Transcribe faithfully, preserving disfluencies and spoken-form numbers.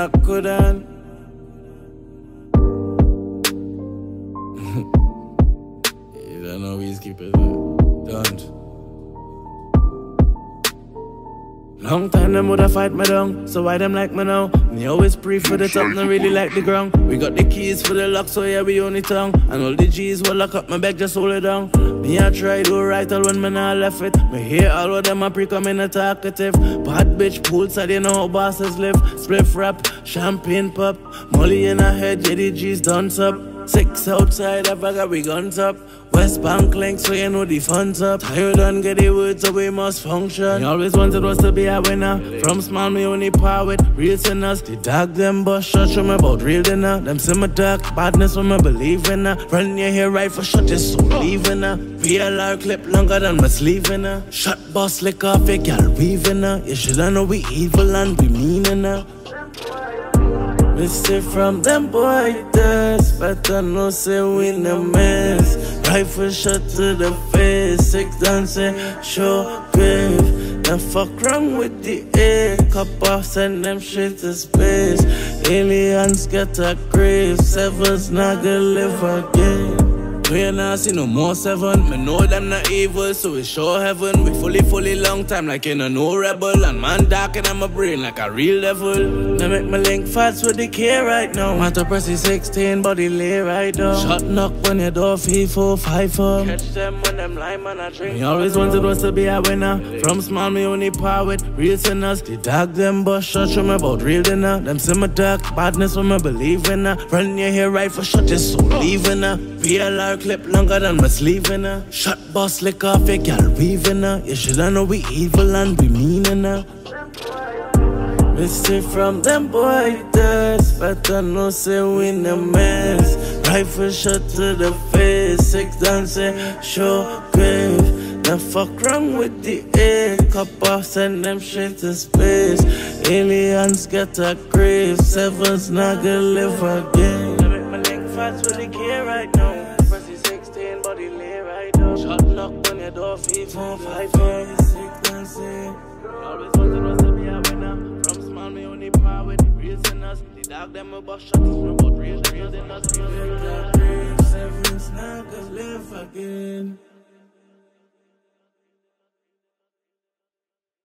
Wacko then. You don't know we keep it. Don't. Long time them woulda fight me down, so why them like me now? Me always pray for the top, not really like the ground. We got the keys for the lock, so yeah, we own it tongue. And all the G's will lock up my bag, just hold it down. Me I try do right all when me not left it. Me hear all of them a pre-coming a talkative. Bad bitch poolside, you know how bosses live. Spliff rap, champagne pop, molly in her head, yeah the G's done up. Six outside, I got we guns up. West Bank link, so you know the funds up. Tired and get the words, so we must function. Me always wanted was to be a winner. From small, me only power with real sinners. The dog them bust shot, show me about real dinner. Them see me dark, badness when me believe in her. Run your hair right for shot, just so leaving her. V L R clip longer than my sleeve in her. Shot boss lick off, a gal weaving her. You shoulda know we evil and we mean in her. We stay from them boy dust, but I know say we no mess. Rifle shot to the face, six dancing, show grave. Then fuck wrong with the air, cup off, send them shit to space. Aliens get a grave, sevens not gonna live again. We not see no more seven. Me know them not evil, so we show heaven. We fully, fully long time like in a no rebel. And man darking in my brain like a real devil. They make me link fast with the K right now. Want to press the sixteen, body lay right down. Shot knock when your door feel four, five, four. Catch them when them lime and I drink. Me always wanted was to be a winner. From small, me only power with real sinners. The dog them bust shot, show me about real dinner. Them see me dark, badness when me believe in her. Run your hair right for shot, just so leaving her. V L R clip longer than my sleeve in her. Shot boss lick off, a gal weaving her. You shoulda know we evil and we mean in her. We stay from them boy dust, but I know say we no mess. Rifle shot to the face, six dancing, show grave. Then fuck wrong with the air, cup off, send them shit to space. Aliens get a grave, sevens not gonna live again. They make my link fast with the K right now. Press the sixteen, body lay right down. Shot knock on your door, feet four, five, four, six dancing. Always wanted was to be a winner. From small, me only power with real sinners. The dog them a bust shot, me about real, real sinners. Sevens not gonna live again.